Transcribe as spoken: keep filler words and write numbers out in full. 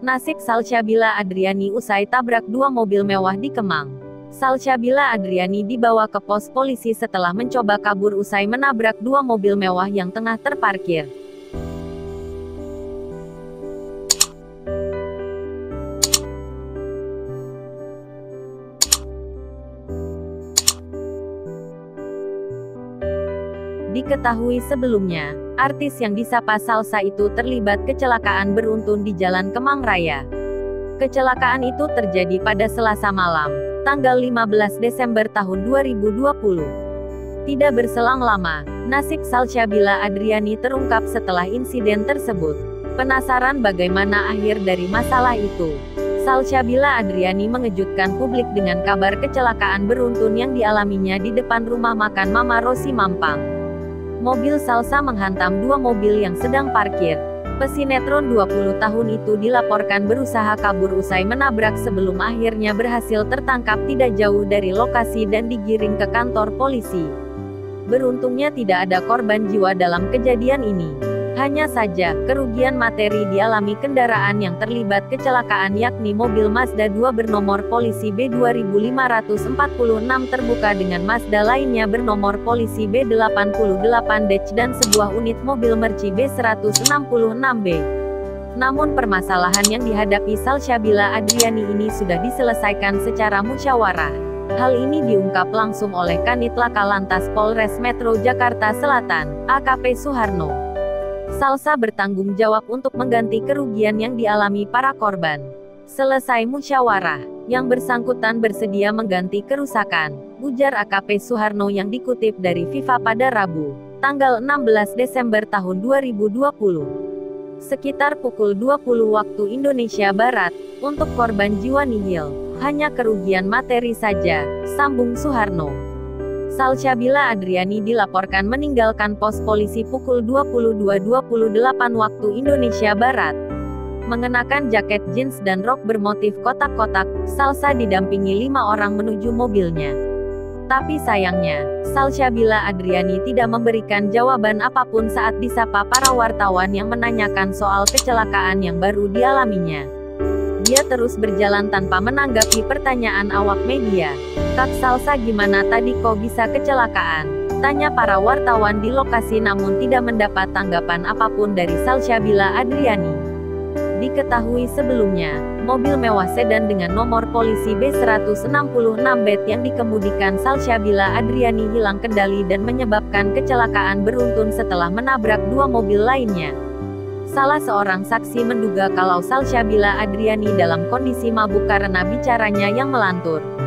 Nasib Salsabila Adriani usai tabrak dua mobil mewah di Kemang. Salsabila Adriani dibawa ke pos polisi setelah mencoba kabur usai menabrak dua mobil mewah yang tengah terparkir. Diketahui sebelumnya, artis yang disapa Salsa itu terlibat kecelakaan beruntun di Jalan Kemang Raya. Kecelakaan itu terjadi pada Selasa malam, tanggal lima belas Desember tahun dua ribu dua puluh. Tidak berselang lama, nasib Salsabila Adriani terungkap setelah insiden tersebut. Penasaran bagaimana akhir dari masalah itu? Salsabila Adriani mengejutkan publik dengan kabar kecelakaan beruntun yang dialaminya di depan rumah makan Mama Rosi Mampang. Mobil Salsa menghantam dua mobil yang sedang parkir. Pesinetron dua puluh tahun itu dilaporkan berusaha kabur usai menabrak sebelum akhirnya berhasil tertangkap tidak jauh dari lokasi dan digiring ke kantor polisi. Beruntungnya tidak ada korban jiwa dalam kejadian ini. Hanya saja, kerugian materi dialami kendaraan yang terlibat kecelakaan yakni mobil Mazda dua bernomor polisi B dua lima empat enam terbuka dengan Mazda lainnya bernomor polisi B delapan delapan D C dan sebuah unit mobil Mercy B seratus enam puluh enam B. Namun permasalahan yang dihadapi Salsabila Adriani ini sudah diselesaikan secara musyawarah. Hal ini diungkap langsung oleh Kanit Laka Lantas Polres Metro Jakarta Selatan, A K P Suharno. Salsa bertanggung jawab untuk mengganti kerugian yang dialami para korban. Selesai musyawarah, yang bersangkutan bersedia mengganti kerusakan, ujar A K P Suharno yang dikutip dari Viva pada Rabu, tanggal enam belas Desember tahun dua ribu dua puluh. Sekitar pukul dua puluh waktu Indonesia Barat, untuk korban jiwa nihil, hanya kerugian materi saja, sambung Suharno. Salsabila Adriani dilaporkan meninggalkan pos polisi pukul dua puluh dua dua puluh delapan waktu Indonesia Barat. Mengenakan jaket jeans dan rok bermotif kotak-kotak, Salsa didampingi lima orang menuju mobilnya. Tapi sayangnya, Salsabila Adriani tidak memberikan jawaban apapun saat disapa para wartawan yang menanyakan soal kecelakaan yang baru dialaminya. Dia terus berjalan tanpa menanggapi pertanyaan awak media. "Kak Salsa gimana tadi kok bisa kecelakaan?" tanya para wartawan di lokasi namun tidak mendapat tanggapan apapun dari Salsabila Adriani. Diketahui sebelumnya, mobil mewah sedan dengan nomor polisi B seratus enam puluh enam B yang dikemudikan Salsabila Adriani hilang kendali dan menyebabkan kecelakaan beruntun setelah menabrak dua mobil lainnya. Salah seorang saksi menduga kalau Salsabila Adriani dalam kondisi mabuk karena bicaranya yang melantur.